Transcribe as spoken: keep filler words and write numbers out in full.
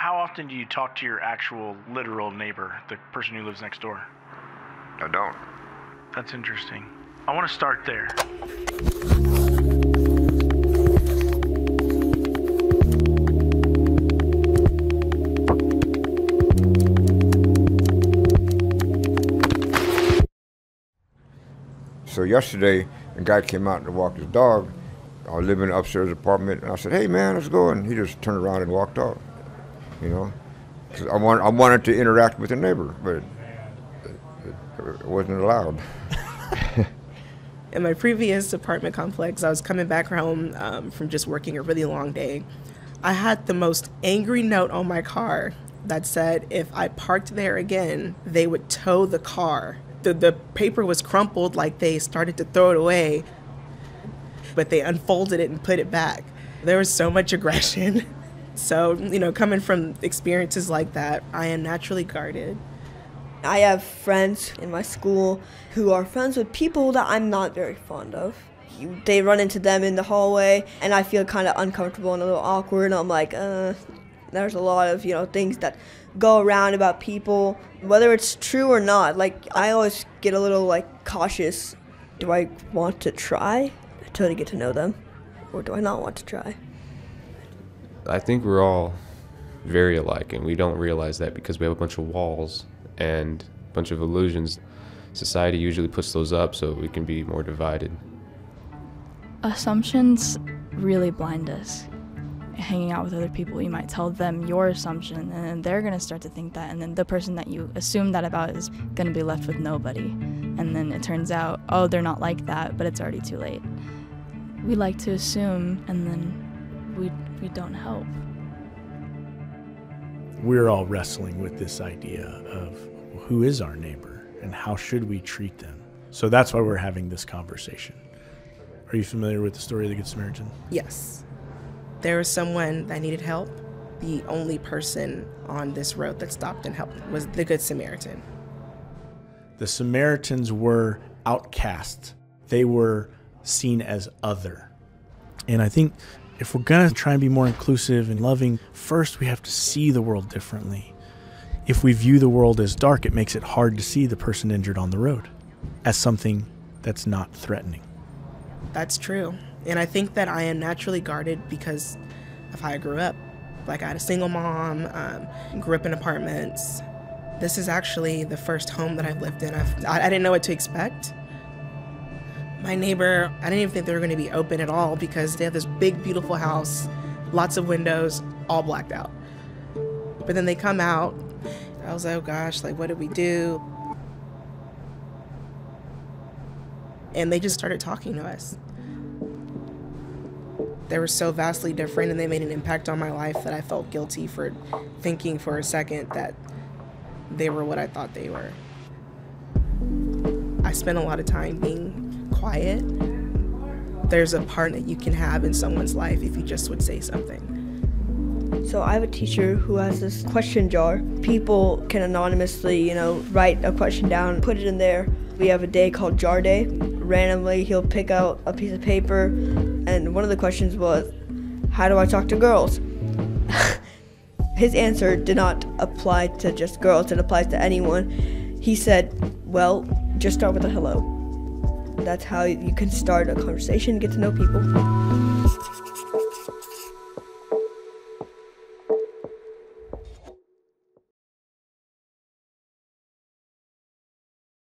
How often do you talk to your actual literal neighbor, the person who lives next door? I don't. That's interesting. I want to start there. So yesterday, a guy came out to walk his dog. I live in an upstairs apartment, and I said, "Hey man, let's go." And he just turned around and walked off. You know, 'cause I want I wanted to interact with the neighbor, but it, it, it wasn't allowed. In my previous apartment complex, I was coming back home um, from just working a really long day. I had the most angry note on my car that said if I parked there again, they would tow the car. The, the paper was crumpled, like they started to throw it away, but they unfolded it and put it back. There was so much aggression. So, you know, coming from experiences like that, I am naturally guarded. I have friends in my school who are friends with people that I'm not very fond of. You, they run into them in the hallway, and I feel kind of uncomfortable and a little awkward. And I'm like, uh, there's a lot of, you know, things that go around about people, whether it's true or not. Like, I always get a little, like, cautious. Do I want to try until to get to know them, or do I not want to try? I think we're all very alike, and we don't realize that because we have a bunch of walls and a bunch of illusions. Society usually puts those up so we can be more divided. Assumptions really blind us. Hanging out with other people, you might tell them your assumption, and then they're going to start to think that, and then the person that you assume that about is going to be left with nobody. And then it turns out, oh, they're not like that, but it's already too late. We like to assume, and then we, we don't help. We're all wrestling with this idea of who is our neighbor and how should we treat them. So that's why we're having this conversation. Are you familiar with the story of the Good Samaritan? Yes. There was someone that needed help. The only person on this road that stopped and helped was the Good Samaritan. The Samaritans were outcast. They were seen as other. And I think if we're going to try and be more inclusive and loving, first we have to see the world differently. If we view the world as dark, it makes it hard to see the person injured on the road as something that's not threatening. That's true. And I think that I am naturally guarded because of how I grew up. Like, I had a single mom, um, grew up in apartments. This is actually the first home that I've lived in. I've, I, I didn't know what to expect. My neighbor, I didn't even think they were going to be open at all because they have this big, beautiful house, lots of windows, all blacked out. But then they come out. I was like, oh gosh, like, what did we do? And they just started talking to us. They were so vastly different, and they made an impact on my life that I felt guilty for thinking for a second that they were what I thought they were. I spent a lot of time being quiet. There's a part that you can have in someone's life if you just would say something. So I have a teacher who has this question jar. People can anonymously, you know, write a question down, put it in there. We have a day called Jar Day. Randomly, he'll pick out a piece of paper, and one of the questions was, how do I talk to girls? His answer did not apply to just girls, it applies to anyone. He said, well, just start with a hello. That's how you can start a conversation, get to know people.